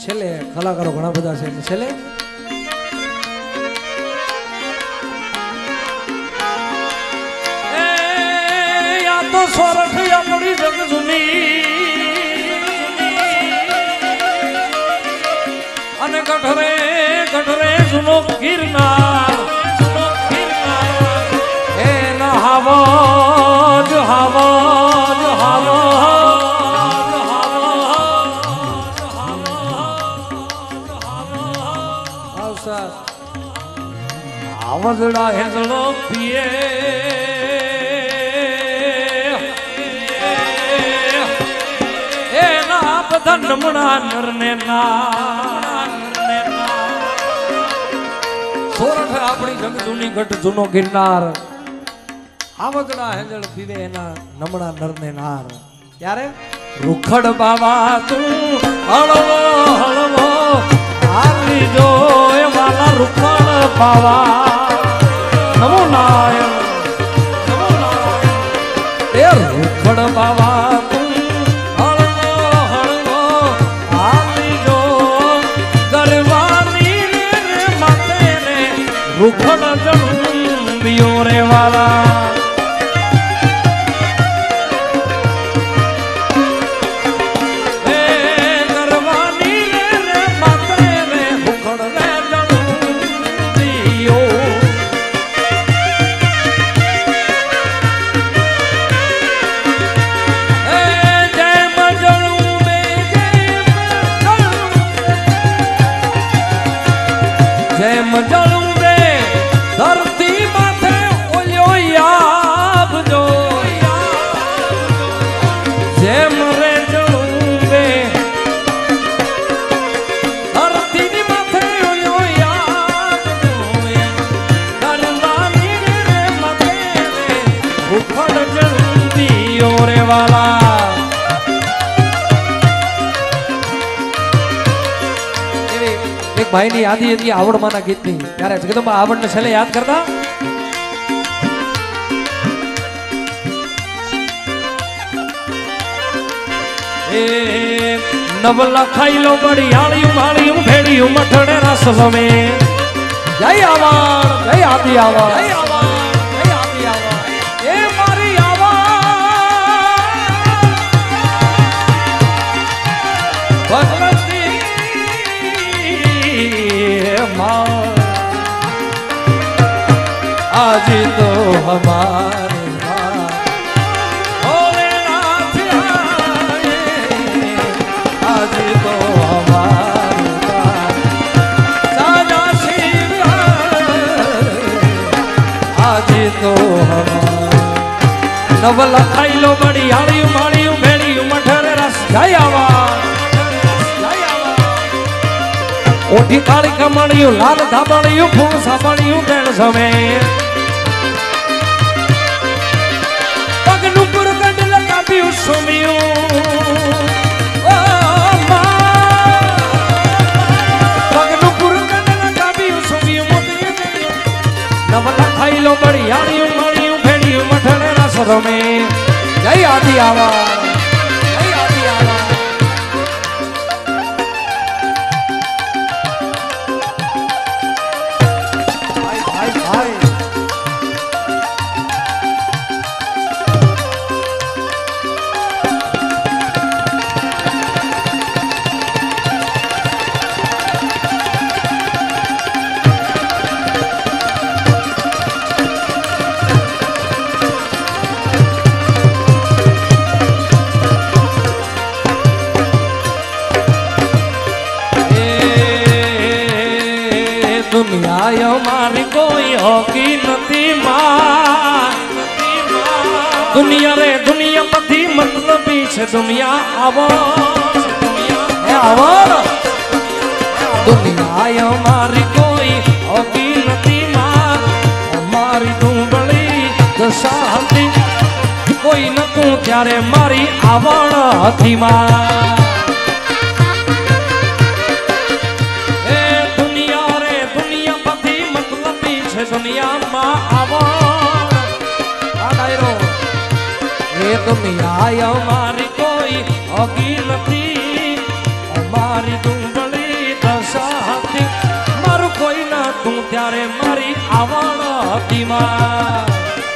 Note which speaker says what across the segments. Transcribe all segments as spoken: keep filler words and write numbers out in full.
Speaker 1: છેલ્લે કલાકારો ઘણા બધા છે એટલે છેલ્લે
Speaker 2: એ આ તો સોરઠ આપણી જગ જૂની અને ગઢરે ગઢરે જૂનો ગિરનાર જૂનો ગિરનાર એ નહાવો જ હાવો જ હાવો આવજડા હેજડો પીએ એના બધા નમણા નરને ના સોરઠ આપણી જગજૂની ગઢ જૂનો ગિરનાર આવજડા હેજડ પીવે એના નમણા નરને નાર ત્યારે રૂખડ બાવા તું હળવો હળવો આલી જો એ વાલા રૂખડ બાવા નમો નારાયણ નમો નારાયણ એ રૂખડ બાવા તું હળવો હળવો આલી જો ગરવાની રે માતે રે રૂખડ જણું રે વાલા એક ભાઈ ની યાદી હતી આવડ માના ગીત ની ત્યારે જગદંબા આવડ ને છેલ્લે યાદ કરતા એ નવલા ખાઈ લો બડી આળિયું માળિયું ભેડિયું મઠડે રસ રમે જય આવડ જય આદિ આવડ જય આવડ જય આદિ આવડ એ મારી આવડ आज तो हमारे भोलेनाथ आए आज तो हमारे साजा शिव आज तो हमारे नवला खाई लो बड़ी आड़िયું माड़िયું भेड़िયું मठरे रस जय आवा ओठी काली कमणिયું लाल धाबणिયું फूल साबणिયું बेण समे पगनु पुर कंडल काबिયું सुमिયું ओ मां पगनु पुर कंडल काबिયું सुमिયું मोती नवला खाई लो बड़ी आड़िયું माड़िયું भेड़िયું मठड़े रस रमे जय आदि आवा जय आदि आवा दुनिया मारी कोई होगी नती मां दुनिया रे दुनिया बधी मतलब से दुनिया आवो आवो दुनिया मारी कोई होगी नती मां मारी डूंबली दशा हती कोई न तू त्यारे मारी आवण हथी मां दुनिया मां आवो ये दुनिया हमारी कोई होगी नहीं हमारी डूंबली ત્યારે મારી આવણ હતી માં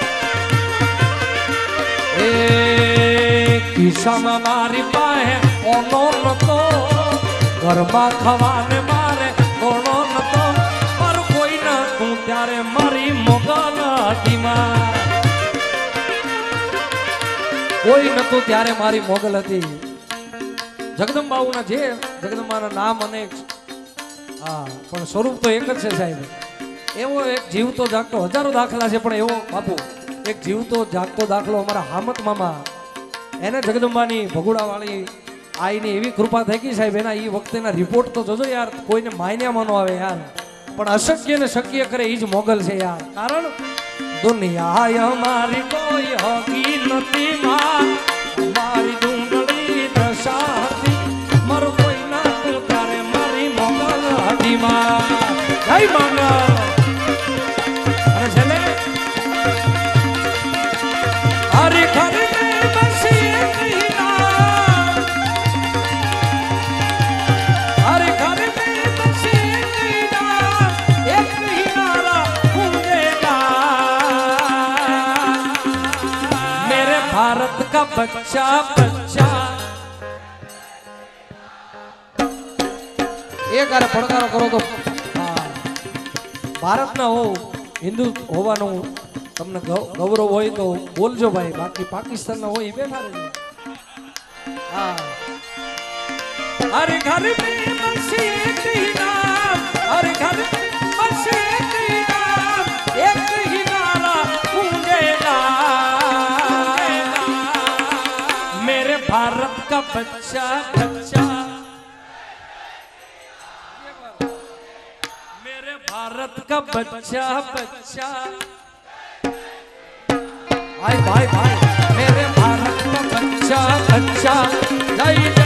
Speaker 2: એ કિસ્સામાં મારી પાસે ઓનો નતો ઘરમાં ખાવાને મારે કોનો નતો મારું કોઈ નતું ત્યારે મારી મોગલ હતી માં કોઈ નતું ત્યારે મારી મોગલ હતી જગદંબાઓના જે જગદંબાના નામ અનેક હા પણ સ્વરૂપ તો એક જ છે સાહેબ એવો એક જીવતો જાગતો હજારો દાખલા છે પણ એવો બાપુ એક જીવતો જાગતો દાખલો અમારા હામત મામા એને જગદંબાની ભગુડાવાળી આઈની એવી કૃપા થઈ ગઈ સાહેબ એના એ વખતેના રિપોર્ટ તો જોજો યાર કોઈને માન્યામાં ન આવે યાર પણ અશક્ય ને શક્ય કરે એ જ મોગલ છે યાર કારણ દુનિયા અમારી કોઈ હકી નથી માં મારી ડુંગળી દશા હતી મારું કોઈ ના તું તારે મારી મોગલ હતી માં જય મંગલ અને છેલ્લે હરી ખરી બસી હરી ખરી બસી એક હિનારા भारत का बच्चा बच्चा एक अरे પડકારો કરો તો ભારતના હો હિન્દુ હોવાનું તમને ગૌરવ હોય તો બોલજો ભાઈ બાકી પાકિસ્તાનના હોય બેઠા રહેજો હા અરે ઘર મે બસ એક ही नाम अरे घर में बस एक ही नाम एक ही नारा गूंजेगा भारत का बच्चा बच्चा मेरे भारत का बच्चा बच्चा भाई भाई भाई मेरे भारत का बच्चा बच्चा